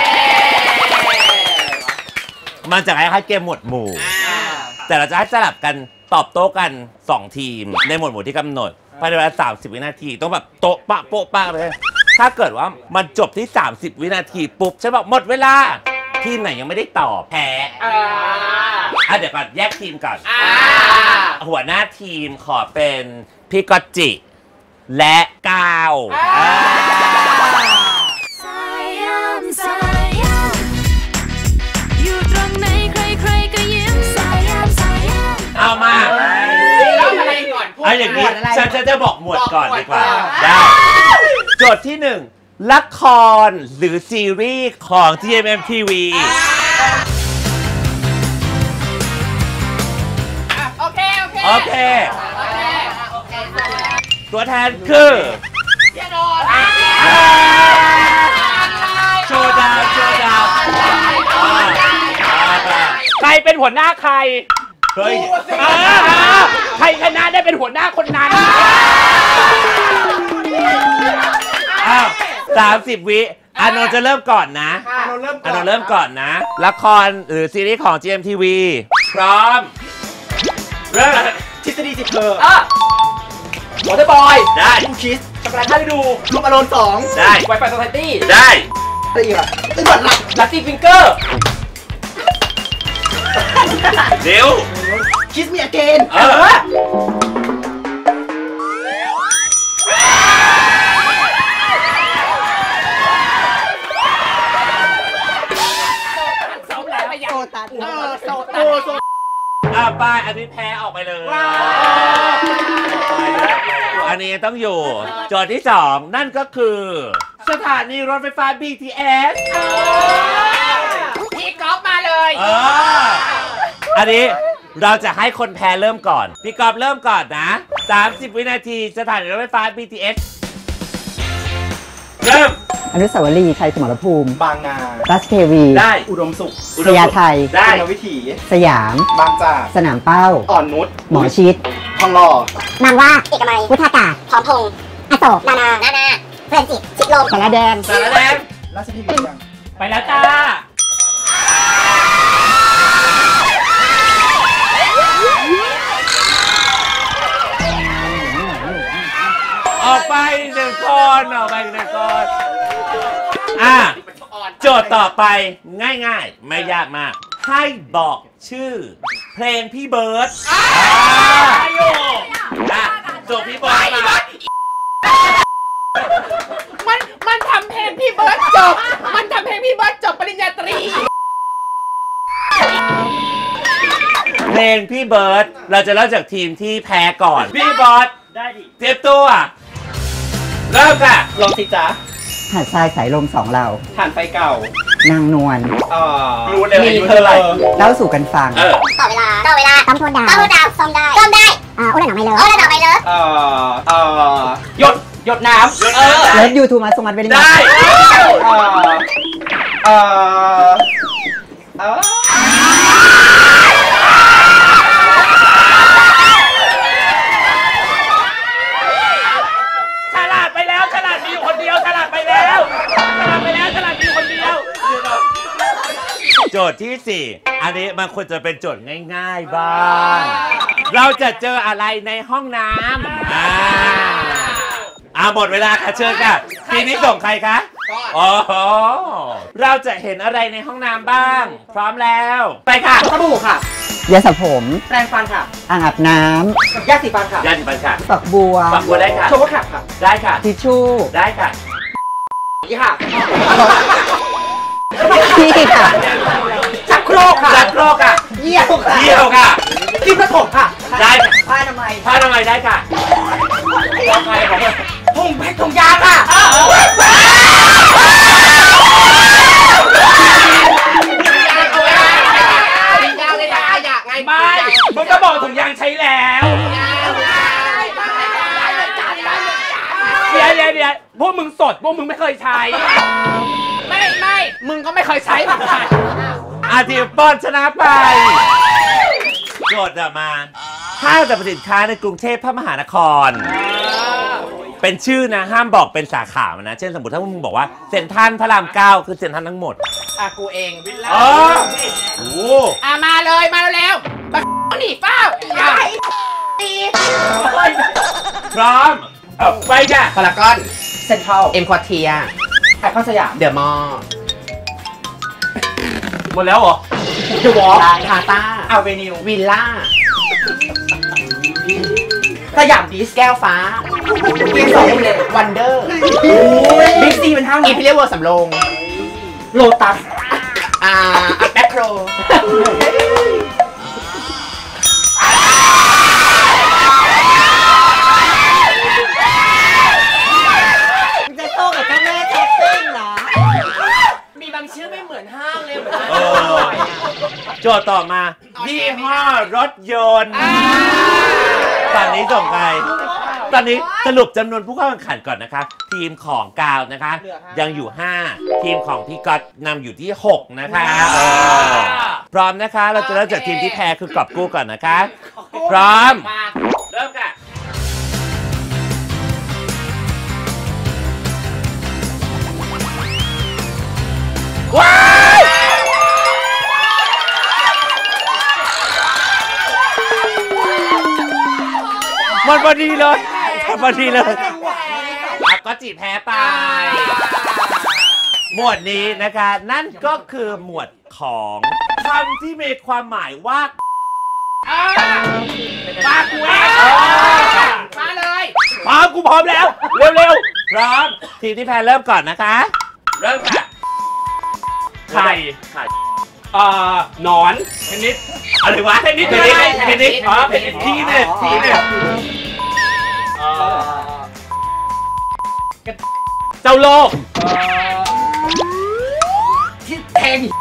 มันจะคล้ายๆเกมหมวดหมู่แต่เราจะให้สลับกันตอบโต้กันสองทีมในหมวดหมู่ที่กำหนดภายในเวลาสามสิบวินาทีต้องแบบโต๊ะปะโป๊ะปะเลยถ้าเกิดว่ามันจบที่สามสิบวินาทีปุ๊บฉันบอกหมดเวลาทีมไหนยังไม่ได้ตอบแพ้อ่ะเดี๋ยวก่อนแยกทีมก่อนหัวหน้าทีมขอเป็นพี่กอตจิและก้าวเอามาเอาอย่างนี้ฉันจะจะบอกหมวดก่อนดีกว่าได้โจทย์ที่หนึ่งละครหรือซีรีส์ของ จี เอ็ม เอ็ม ที วี โอเค โอเค โอเค ตัวแทนคือโชว์ดาวโชว์ดาวใครเป็นหัวหน้าใครเฮ้ยใครชนะได้เป็นหัวหน้าคนนั้นอ้าวสามสิบวิอานนท์จะเริ่มก่อนนะอานนท์เริ่มก่อนอานนท์เริ่มก่อนนะละครหรือซีรีส์ของ จี เอ็ม ที วี พร้อมเริ่มทฤษฎีสิบเธอวอเตอร์บอยได้ลูคิสช็อกโกแลตให้ดูลูกอารมณ์สองได้ไวไฟโซไซตี้ได้อะไรอีกอ่ะตึ้งหลักลัตตี้ฟิงเกอร์เดี๋ยวคิสมีอเกนเออโซตันเออโซตันอ่ะไปอันนี้แพ้ออกไปเลยอันนี้ต้องอยู่โจทย์ที่สองนั่นก็คือสถานีรถไฟฟ้า บี ที เอส พี่ก๊อฟมาเลยเอออันนี้เราจะให้คนแพ้เริ่มก่อนพี่ก๊อฟเริ่มก่อนนะสามสิบวินาทีสถานีรถไฟฟ้า บี ที เอส เริ่มอนุสาวรีย์ชัยสมรภูมิบางนาราชเทวีได้อุดมสุขพญาไทได้วิถีสยามบางจากสนามเป้าอ่อนนุชหมอชิดทองหล่อบางว่าเอกมัยวุฒากาศพร้อมพงษ์อโศกนานานานาเพื่อนจิตชิดลมสารแดงสารแดงราชเทวีไปแล้วจ้าออกไปหนึ่งคนออกไปหนึ่งคนอ่ะโจทย์ต่อไปง่ายๆไม่ยากมากให้บอกชื่อเพลงพี่เบิร์ดอ่ะโจทย์พี่เบิร์ดมา
มันมันทำเพลงพี่เบิร์ดจบมันทำเพลงพี่เบิร์ดจบปริญญาตรี
เพลงพี่เบิร์ดเราจะเริ่มจากทีมที่แพ้ก่อนพี่เบิร์ดได้ดิเตรียมตัวเริ่มค่ะลองสิจ๊ะ
หาดทรายสายลมสองเรา
ถ่านไฟเก่าน
างนวล
รู้เลยอายุเท่าไหร่
เล่าสู่กันฟัง
ต่อเวลาต่อเวลาต้อมโทนดาวต้อมโทนดาวซ่อมได้ซ่อมได้อ่าโอ้ระดับไม่เลยโอ้ระดับไม่เลย
เอ่อเอ่อหยดหยดน้ำ
เออแล้วยูทูบมาสมัครไปได้
เอ่อเอ่อเออฉลาดไปแล้วฉลาดมีอยู่คนเดียวฉลาดไปแล้วฉลาดไปแล้วฉลาดมีอยู่คนเดียว
โจทย์ที่สี่อันนี้มันควรจะเป็นโจทย์ง่ายๆบ้างเราจะเจออะไรในห้องน้ำอ่าอ่าหมดเวลาค่ะเชิญค่ะทีนี้ส่งใครคะอ๋อเราจะเห็นอะไรในห้องน้ำบ้างพร้อมแล้วไปค่ะ
สบู่ค่ะ
ยาสระผม
แปรงฟันค่ะ
อ่างอาบน้ำ
ยาสีฟันค่ะ
ยาสีฟันค่ะ
ฝักบัว
ฝักบัวได้ค่ะ
โชว์แคปค่ะ
ได้ค่ะ
ทิชชู่
ได้ค่ะ
นี่ค่ะ
นี่ค่ะ
ชักโครกค่ะ
ชักโครกค่ะ
เยี่ยวค่ะ
เยี่ยวค่ะ
ที่ผสมค่ะ
ได้
ผ้าทำไม
ผ้าทำไมได้ค่ะทำไมของ
ถุงแพ็คถุงยาค่ะไม่มึงก็บอกถุงยางใช้แล้วเดี๋ยวเดี๋ยวเดี๋ยวพวกมึงสดพวกมึงไม่เคยใช้ไม่ไม่มึงก็ไม่เคยใช้เหมือนกัน
อาทีมป้อนชนะไปโจทย์มาห้างสรรพสินค้าในกรุงเทพพระมหานครเป็นชื่อนะห้ามบอกเป็นสาขามันนะเช่นสมมติถ้ามึงบอกว่าเซ็นทรัลพระรามเก้าคือเซ็นทรัลทั้งหมด
อ่ะกูเองวิลล่า
อ๋อโอ้
อ่ะมาเลยมาเร็วๆบักหนีเป้าอย่าตี
พร้อมเอาไปจ้ะ
พารากอนเซ็นทรัลเอ็มควอเทียไอคอนสยามเดอะมอลล์
หมดแล้วเหรอ
เดอะวอล์กพาต้าอัลเวนิววิลล่าสยามบีสแก้วฟ้าเกียร์สองเลยวันเดอร์บิ๊กซีเป็นห้างอีพิเรียเวอร์สำโรงโลตัสอ่าแบ็คโคร
จะโตกับเจ้าแม่ท็อปปิ้งเหรอ
มีบางชื่อไม่เหมือนห้างเลยเหมือน
โจทย์ต่อมายี่ห้อรถยนต์ตอนนี้ส่งใครตอนนี้สรุปจำนวนผู้เข้าแข่งขันก่อนนะคะทีมของกาวนะคะยังอยู่ห้าทีมของพี่ก๊อตนำอยู่ที่หกนะคะพร้อมนะคะเราจะเริ่มจากทีมที่แพ้คือกอบกู้ก่อนนะคะพร้อมเริ่มค่ะว้ายมันพอดีเลยพอดีเลยก็จีแพ้ไปหมวดนี้นะคะนั่นก็คือหมวดของคำที่มีความหมายว่า
มากูเองมาเลย
พร้อมกูพร้อมแล้วเร็วๆพร้อมทีมที่แพ้เริ่มก่อนนะคะเริ่มค่ะ
ไข่ไข่เอ่อนอนเทนนิส
อะไรวะ
เทนนิส
เทนนิสเทนนิสอ๋อเทนนิสทีเนี่ยทีเนี่ย
เจ้าโลกที่แทง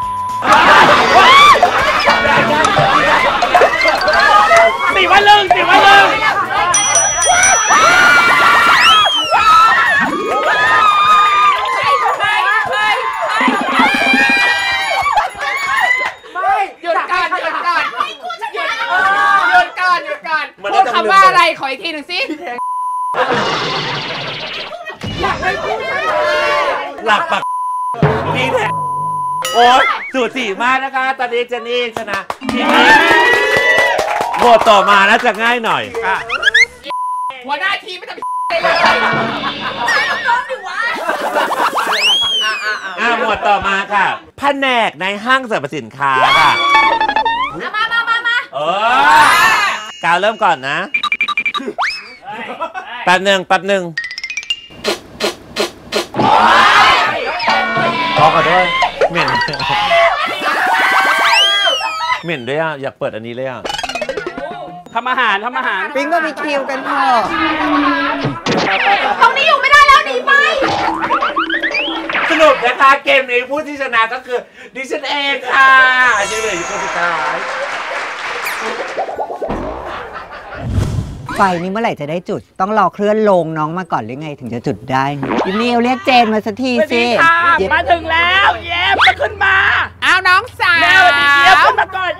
สี่วันลึงสี่วันลึงหยุดก่อนหยุดก่อนหยุดก่อนหยุดก่อนพูดคำว่าอะไรขออีกทีหนึ่งสิ
หลักปักนี่แหละโอ๊ยสูสีมากนะคะตอนนี้เจนนี่ชนะทีนี้โหวตต่อมาน่าจะง่ายหน่อย
หัวหน้าทีมไม่ทำอะไรเลย
อ่าหมวดต่อมาค่ะแผนกในห้างสรรพสินค้าค่ะ
มามามามา
เออกาวเริ่มก่อนนะแป๊บหนึ่งแป๊บหนึ่งขอขอโทษเหม็นเหม็นด้วยอ่ะอยากเปิดอันนี้เลยอ่ะ
ทำอาหารทำอาหาร
ปิ้งก็มีคิวกันเถอะ
ตรงนี้อยู่ไม่ได้แล้วหนีไป
สรุปนะคะเกมนี้ผู้ที่ชนะก็คือดิฉันเองค่ะยังเหลืออยู่คนสุดท้าย
ไฟนี้เมื่อไหร่จะได้จุดต้องรอเคลื่อนลงน้องมาก่อนหรือไงถึงจะจุดได้ยินดีเรียกเจนมาสักทีสิ
มาถึงแล้วเย็บมาขึ้นมา
เอาน้องสาว
แม่วันนี้เย็บขึ้นมาก่อน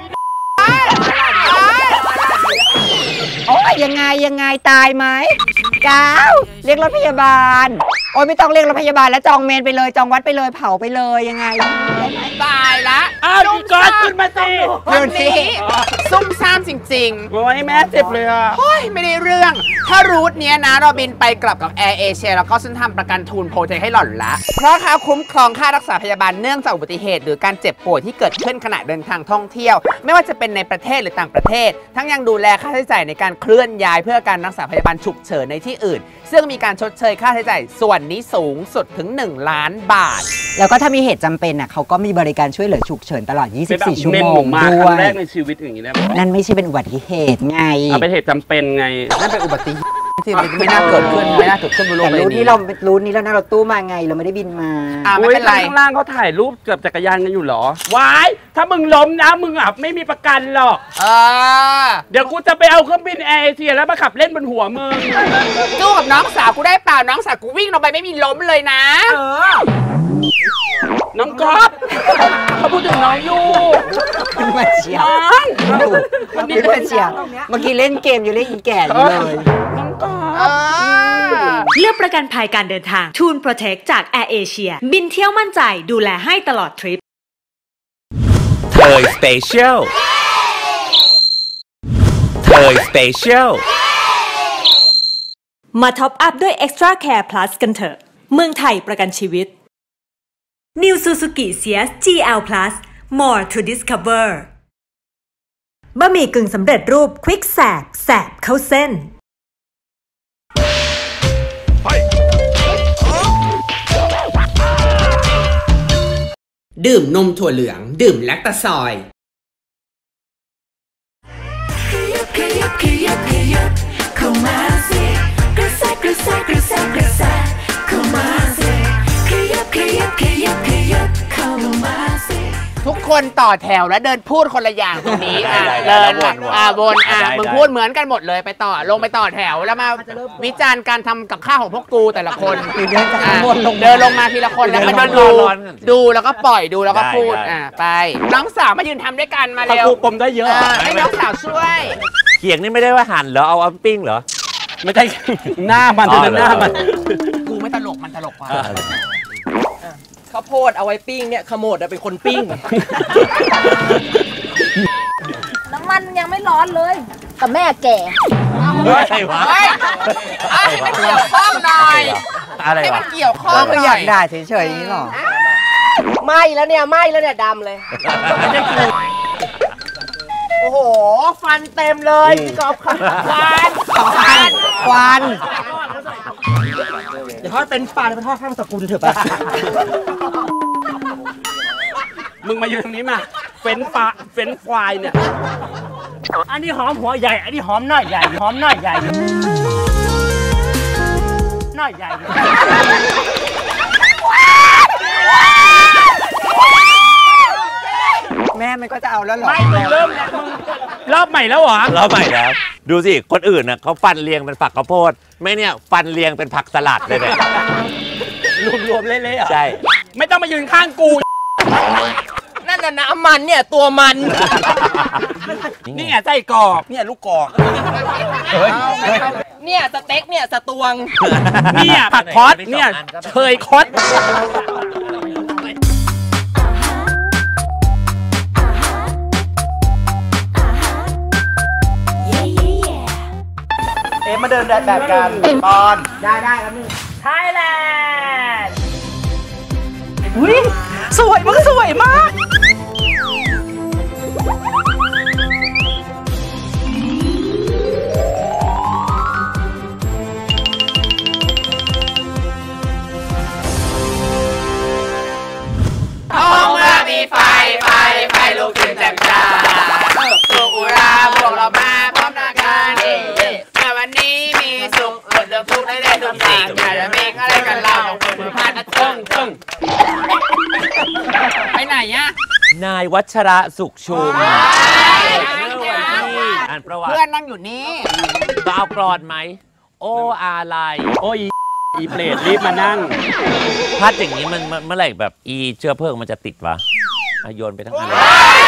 โอ้ยยังไงยังไงตายไหมก้าวเรียกรถพยาบาลโอ้ยไม่ต้องเรียกรถพยาบาลแล้วจองเมนไปเลยจองวัดไปเลยเผาไปเลยยังไง
ตายละ
อ้าวพี่ก๊อตขึ้นมาสิ
วันนี้ซุ่มซ่ามจริง
ๆโอ้ยแม่เจ็บเลยอ่ะ
โอ้ยไม่ได้เรื่องถ้ารูทเนี้ยนะเราบินไปกลับกับแอร์เอเชียแล้วก็ซึ่งทำประกันทุนโปรเทคให้หล่อนละเพราะเขาคุ้มครองค่ารักษาพยาบาลเนื่องจากอุบัติเหตุหรือการเจ็บป่วยที่เกิดขึ้นขณะเดินทางท่องเที่ยวไม่ว่าจะเป็นในประเทศหรือต่างประเทศทั้งยังดูแลค่าใช้จ่ายในการเคลื่อนย้ายเพื่อการรักษาพยาบาลฉุกเฉินในที่อื่นซึ่งมีการชดเชยค่าใช้จ่ายส่วนนี้สูงสุดถึงหนึ่งล้านบาท
แล้วก็ถ้ามีเหตุจำเป็นน่ะเขาก็มีบริการช่วยเหลือฉุกเฉินตลอดยี่สิบสี่ชั่วโมงด้วย
แรกในชีวิตอย่างนี้นะ
นั่นไม่ใช่เป็นอุบัติเหตุไง
เอาเป็นเหตุจำเป็นไง
นั่นเป็นอุบัติเหตุที่ไม่น่าเกิดขึ้นไม่น่าเกิดขึ้นบนโลกใบนี้
รู้ที่เรารู้นี้แล้วนะเราตู้มาไงเราไม่ได้บินมา
อ่าไม่เป็นไร
ข้างล่างเขาถ่ายรูปกับจักรยานกันอยู่หรอวายถ้ามึงล้มนะมึงอ่ะไม่มีประกันหรอก
เออ
เดี๋ยวกูจะไปเอาเครื่องบินแอร์เอเชียแล้วมาขับเล่นบนหัวมึง
สู้กับน้องสาวกูได้เปล่าน้องสาวกูวิ่งลงไปไม่มีล้มเลยนะเออ
น้องก๊อฟเขาพูดถึงน้องอยู่
คุณมาเชียร์คุณมาเชียร์เมื่อกี้เล่นเกมอยู่เล่นอีแก่อยู่เลย
น้องก๊อฟ
เลือกประกันภัยการเดินทาง ทูน โปรเทค จาก แอร์ เอเชีย บินเที่ยวมั่นใจดูแลให้ตลอดทริป
เทยสเปเชียลเทยสเปเชียล
มาท็อปอัพด้วย Extra Care Plus กันเถอะเมืองไทยประกันชีวิต New Suzuki ซี เอส จี แอล Plus More to Discover บะหมี่กึ่งสำเร็จรูป Quick แสบแสบเข้าเส้น
ดื่มนมถั่วเหลืองดื่มแลคตาซอยเข้ามาสิกระแสกระแสกระแสกระแสเข้ามาสิขยับขยับขยับขยับเข้ามาสิทุกคนต่อแถวและเดินพูดคนละอย่างตรงนี้อ่ะเดินอ่ะวนอ่ะมึงพูดเหมือนกันหมดเลยไปต่อลงไปต่อแถวแล้วมาวิจารณ์การทำกับข้าวของพวกกูแต่ละคนเดินจากข้างบนลงเดินลงมาทีละคนแล้วมาดูดูแล้วก็ปล่อยดูแล้วก็พูดอ่ะไปน้องสาวมายืนทำด้วยกันมาเร็ว
ปมได้เยอะ
ให้น้องสาวช่วย
เขียงนี่ไม่ได้ว่าหั่นเหรอเอาเอาปิ้งเหรอ
ไม่ใช่หน้ามันเป็นหน้ามัน
กูไม่ตลกมันตลกกว่า
ข้าวโพดเอาไว้ปิ้งเนี่ยขโมดเป็นคนปิ้ง
น้ำมันยังไม่ร้อนเลยแต่แม่แก่
อะไรวะ
ให้มันเกี่ยวข้องหน่อย
อะไรวะให้
มันเกี่ยวข้องหน่อย
อยากด่าเฉยๆนี่หรอ
ไหม้แล้วเนี่ยไหม้แล้วเนี่ยดำเลยโอ้โหฟันเต็มเลยพี่กอล์ฟควัน
ควันควัน
เดี๋ยวทอดเป็นปลาเป็นทอดข้างสกุลเถอะป่ะ
มึงมาอยู่ตรงนี้มาเฟ้นปลาเฟ้นควายเนี่ยอันนี้หอมหัวใหญ่อันนี้หอมหน่อยใหญ่หอมหน่อยใหญ่หน่อยใหญ่
แม่มันก็จะเอาแล้วหรอ
ไม่มึงเริ่มแล้วมึงรอบใหม่แล้วเหรอ
รอบใหม่แล้วดูสิคนอื่นน่ะเขาฟันเรียงเป็นผักข้าวโพดไม่เนี่ยฟันเรียงเป็นผักสลัดเลยเนี่ย
รวมๆเละๆอ่ะ
ใช่
ไม่ต้องมายืนข้างกู
นั่นน่ะน้ำมันเนี่ยตัวมัน
นี่ไงไส้กรอก
เนี่ยลูกกรอกเนี่ยสเต็กเนี่ยสตวง
เนี่ยผักคอสเนี่ยเคยคอส
เอ๊ะมาเดินแบบกันตอนได้ได้ครับนี่
ไทยแลนด์
อุ้ยสวยมึงสวยมาก
ห้องเมื่อมีไฟไฟไฟลุกขึ้นแจ่มจ้าสุขอุราพวกเรามาพร้อมหน้ากันแต่วันนี้มีสุขอดเดือดทุกข์ได้ได้ทุกสิ่งอยากจะมีอะไรกันเราของคนมือพานตึ้งตึ้งไปไหนอะ
นายวัชระสุขชุมอ่านประวัติ
เพื่อนนั่งอยู่นี่
ต้องเอากรอนไหมโอ้อะไร
โอ้ยอีเปรตรีบมานั่ง
พัดอย่างนี้มันเมื่อไหร่แบบอีเชื้อเพลิงมันจะติดวะโยนไปทั้งอัน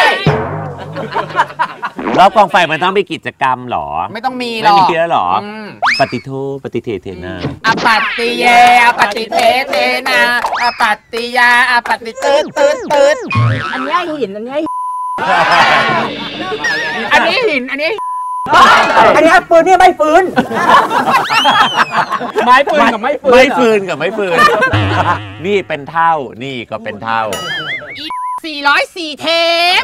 แล้วกองไฟมันต้องมีกิจกรรมหรอ
ไม่ต้องมีหรอก
ไม่มีแล้วหรอปฏิทูปฏิเทเทนา
อปัตติเยอปัตติเทเทนาอปัตติยาอปัตติตื้นตื้นตื้นอันนี้หินอันนี้อันนี้หินอันนี้อันนี้ปืนนี่ไม่ปืน
ไม้ปืนกับไม่ปืน
ไม่ปืนกับไม่ปืนนี่เป็นเท่านี่ก็เป็นเท่า
สี่ร้อยสี่เทป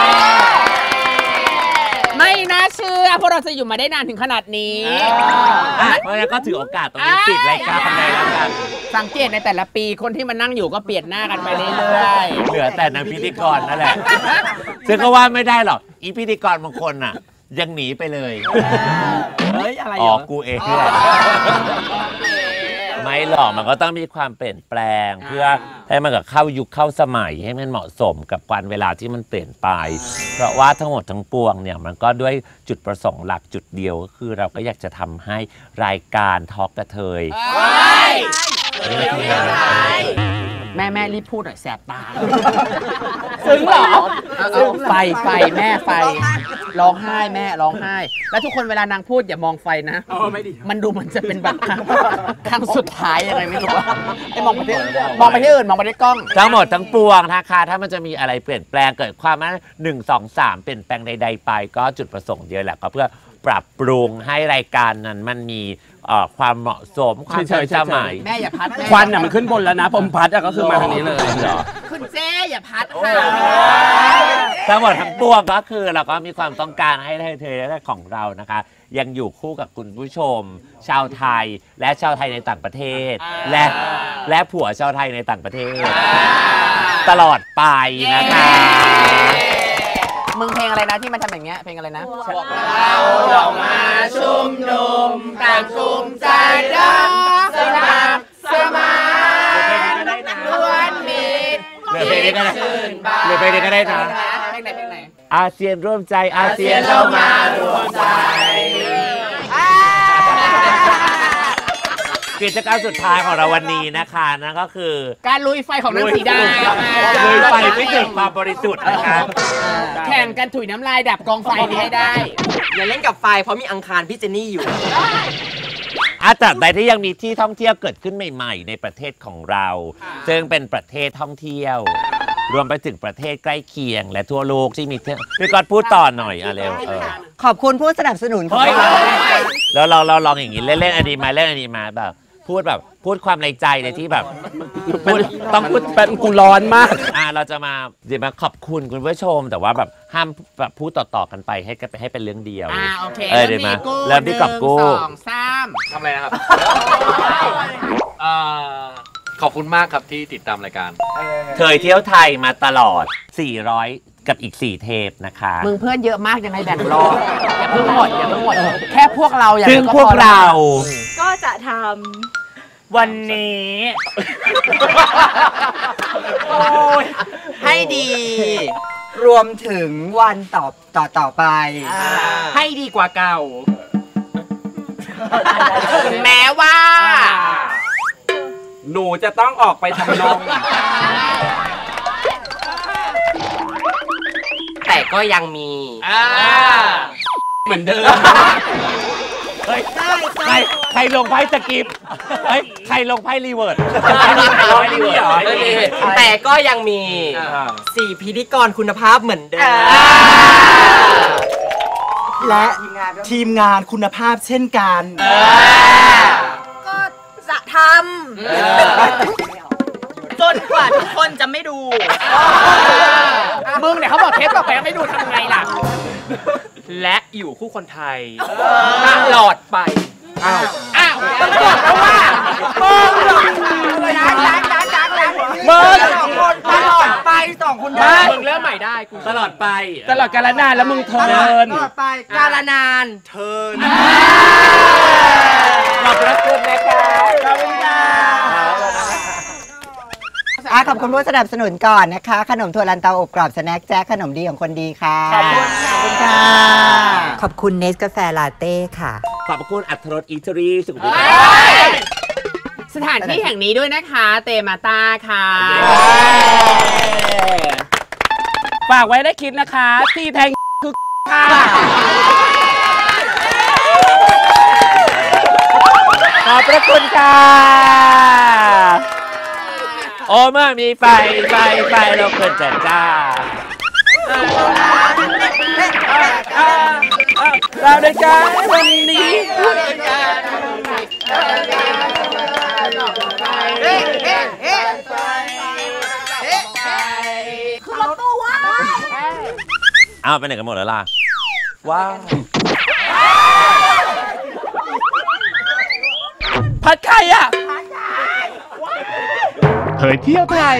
ไม่น่าเชื่อพวกเราจะอยู่มาได้นานถึงขนาดนี้
เพราะฉะนั้นก็ถือโอกาสตรงนี้ปิดรายการเลยแล้วกัน
สังเกตในแต่ละปีคนที่มานั่งอยู่ก็เปลี่ยนหน้ากันไปเรื่อย
ๆเหลือแต่นางพิธีกรนั่นแหละซึ่งก็ว่าไม่ได้หรอกอีพิธีกรบางคนน่ะยังหนีไปเลย
เฮ้ยอะไร
อ๋อกูเองแหละไม่หรอกมันก็ต้องมีความเปลี่ยนแปลงเพื่อให้มันกับเข้ายุคเข้าสมัยให้มันเหมาะสมกับการเวลาที่มันเปลี่ยนไปเพราะว่าทั้งหมดทั้งปวงเนี่ยมันก็ด้วยจุดประสงค์หลักจุดเดียวก็คือเราก็อยากจะทำให้รายการทอล์กกระเทย
แม่แม่รีบพูดหน่อยแสบตาซึ้งเหรอไฟไฟแม่ไฟร้องไห้แม่ร้องไห้แล้วทุกคนเวลานางพูดอย่ามองไฟนะมันดูมันจะเป็นแบบครั้งสุดท้ายยังไงไม่รู้ไอ้มองไปที่มองไปที่อื่นมองไปที่กล้อง
ทั้งหมดทั้งปวงนะคะถ้ามันจะมีอะไรเปลี่ยนแปลงเกิดความว่าหนึ่งสองสามเปลี่ยนแปลงใดๆไปก็จุดประสงค์เดียวแหละก็เพื่อปรับปรุงให้รายการนั้นมันมีความเหมาะสมความทันสมัย
แม่อย่าพัด
ควันน่ะมันขึ้นบนแล้วนะผมพัดก็คือมาทางนี้เลย
คุณเจ๊อย่าพัดค่ะ
ทั้งหมดทั้งปวงก็คือเราก็มีความต้องการให้เธอและของเรานะคะยังอยู่คู่กับคุณผู้ชมชาวไทยและชาวไทยในต่างประเทศและและผัวชาวไทยในต่างประเทศตลอดไปนะคะ
มึงเพลงอะไรนะที่มันทำอย่างเงี้ยเพลงอะไรนะ
พวกเราออกมาชุมนุมต่างกลุ่มใจดำสมัครสมานล้วนมี
เพลงนี้ก็ได้หรือเพลงนี้ก็ได้นะ
เพลงไหนเพลงไหน
อาเซียนร่วมใจอาเซียนเรามารวมใจกิจกรรมสุดท้ายของเราวันนี้นะคะนั่นก็คือ
การลุยไฟของนางสีดา
ลุยไฟไม่ถึงความบริสุทธิ์นะคะ
แข่งกันถุยน้ำลายดับกองไฟนี้ให้ได้
อย่าเล่นกับไฟเพราะมีอังคารพี่เจนนี่อยู่
อาจารย์ใดที่ยังมีที่ท่องเที่ยวเกิดขึ้นใหม่ๆในประเทศของเราซึ่งเป็นประเทศท่องเที่ยวรวมไปถึงประเทศใกล้เคียงและทั่วโลกที่มีเที่ยวพี่ก๊อตพูดต่อหน่อยอ่ะเร็ว
ขอบคุณผู้สนับสนุนของ
เราแล้วเราเราลองอย่างนี้เล่นๆอันนี้มาเล่นอันนี้มาแบบพูดแบบพูดความในใจในที่แบบพูดต้องพูด
เป็นกูร้อนมาก
อ่าเราจะมาเดี๋ยวมาขอบคุณคุณผู้ชมแต่ว่าแบบห้ามแบบพูดต่อๆกันไปให้กันให้เป็นเรื่องเดียว
อ่าโอเค
เออเดี๋ยวมาเริ่มที่กับกู
สองสาม
ทำอะไรนะครับขอบคุณมากครับที่ติดตามรายการ
เคยเที่ยวไทยมาตลอดสี่ร้อยกับอีกสี่เทปนะคะ
มึงเพื่อนเยอะมากยังไงแบ่งรออย่าเพิ่งหมดอย่าเพิ่งหมดแค่พวกเราอย่าง
ซึ่งพวกเรา
ก็จะทำวันนี้
ให้ดีรวมถึงวันต่อต่อต่อไป
ให้ดีกว่าเก่า
แม้ว่า
หนูจะต้องออกไปทำนม
แต่ก็ยังมี
เหมือนเดิม
เฮ้ยใครใครลงไพ่สกิปเฮ้ยใครลงไพ่รีเวิร์ด
แต่ก็ยังมีสี่พิธีกรคุณภาพเหมือนเดิมและทีมงานคุณภาพเช่นกัน
ก็จะทำ
จ
นกว่าทุกคนจะไม่ดูมึงเนี่ยเขาบอกเทปต่อไปไม่ดูทำไงล่ะและอยู่คู่คนไทยตลอดไปอ้าวอ้าวต้องบอกแล้วว่ามึงจังจังจังจังเลยมึงสองคนตลอดไปสองคนได้มึงเริ่มใหม่ได้กูตลอดไปตลอดกาลนานแล้วมึงเทิร์นตลอดไปกาลนานเทิร์นขอบพระคุณนะคะขอบคุณค่ะ
อ่ะขอบคุณผู้สนับสนุนก่อนนะคะขนมถั่วลันเตาอบกรอบสแน็คแจ็คขนมดีของคนดีค่ะขอบคุณขอบคุณค่ะขอบคุณเนสกาแฟลาเต้ค่ะ
ขอบคุณอัทรสอีทรีสุขุมวิท
สถานที่แห่งนี้ด้วยนะคะเตมาตาค่ะฝากไว้ได้คิดนะคะที่แทงคือค่ะขอบพระคุณค่ะ
โอ้เมื่อมีไฟไฟไฟเราเกิดจัดจ้า
เราได้กันวันนี้
คือรถตู้ว้าวอ้าวไปไหนกันหมดแล้วล่ะว้าว
ผัดไข่อ่ะ
เผยเที่ยวไทย